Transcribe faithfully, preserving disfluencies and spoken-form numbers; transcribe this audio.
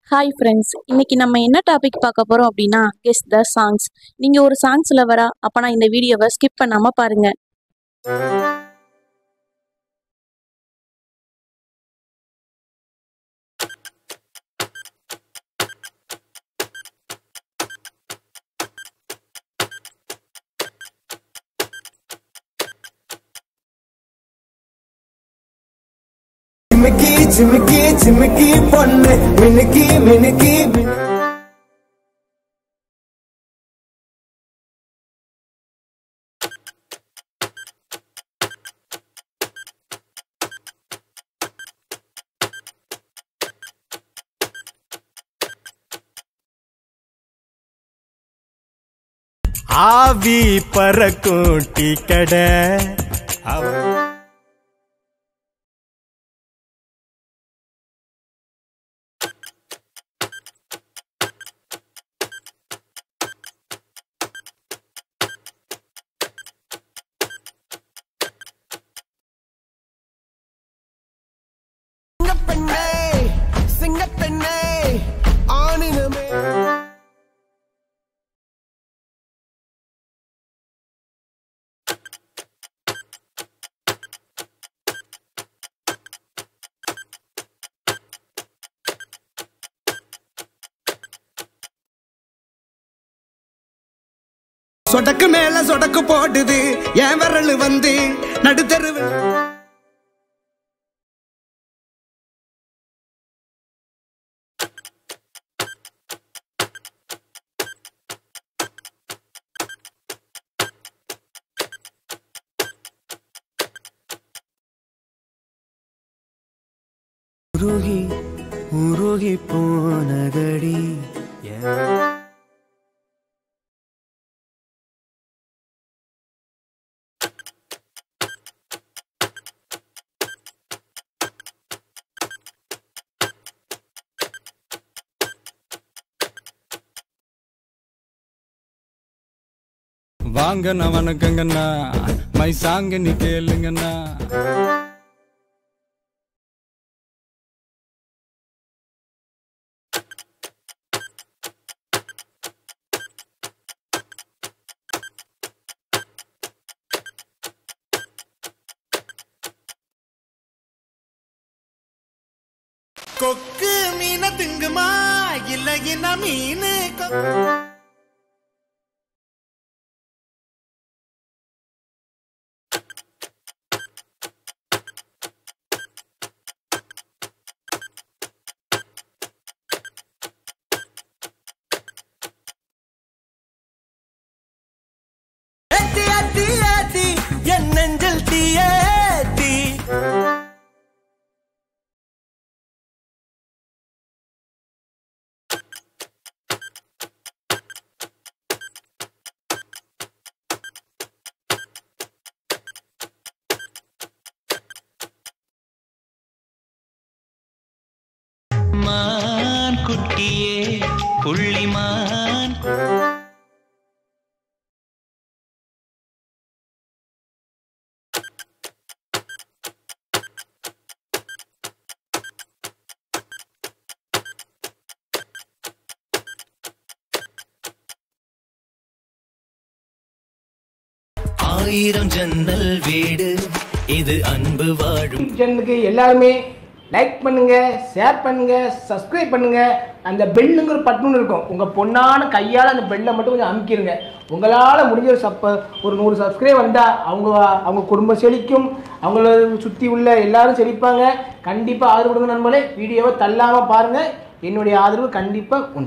Hi friends, இன்னைக்கு நம்ம என்ன டாபிக் பார்க்க போறோம் அப்படின்னா கெஸ் த சாங்ஸ். நீங்க ஒரு சாங்ஸ் லவரா? அப்பனா இந்த வீடியோவை ஸ்கிப் பண்ணாம பாருங்க. चिमकी चिमकी चिमकी பொண்ணு மினுக்கி மினுக்கி ஆவி பறக்கும் டீ கடை சிங்கப்பெண்ணே ஆணினமே சொடக்கு மேல சொடக்கு போடுது என் விரல் வந்து நடுத்தருவு உருகி உருகி போனதடி வாங்கண்ணா வணக்கங்கண்ணா மை சாங்க நீ கேளுங்கண்ணா கொக்கு மீன திங்குமா இல்ல என்ன மீனு என் நெஞ்சில் தீயேத்தி மான் குட்டியே புள்ளிமான் ஆயிரம் ஜன்னல் வீடு இது அன்பு வாழும் சேனலுக்கு எல்லாருமே லைக் பண்ணுங்க, ஷேர் பண்ணுங்க, சப்ஸ்கிரைப் பண்ணுங்க. அந்த பெல்லுங்கிற பட்டன் இருக்கும், உங்க பொண்ணான கையால் அந்த பெல்லை மட்டும் கொஞ்சம் அமுக்கிடுங்க. உங்களால் முடிஞ்ச சப்ப ஒரு நூறு சப்ஸ்கிரைப் வந்தால் அவங்க அவங்க குடும்பம் செழிக்கும், அவங்கள சுற்றி உள்ள எல்லாரும் செழிப்பாங்க. கண்டிப்பாக ஆதரவு கொடுங்க நண்பர்களே. வீடியோவை தள்ளாமல் பாருங்கள். என்னுடைய ஆதரவு கண்டிப்பாக உண்டு.